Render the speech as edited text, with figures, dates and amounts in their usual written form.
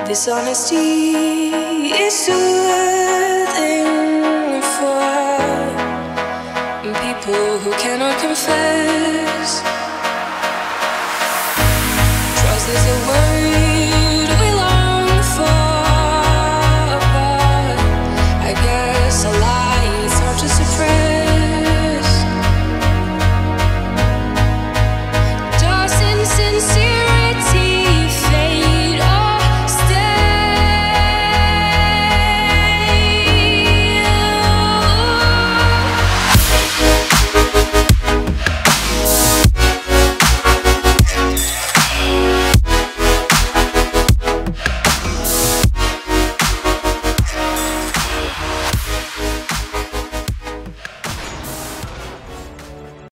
Dishonesty is soothing for people who cannot confess. Trust is a word.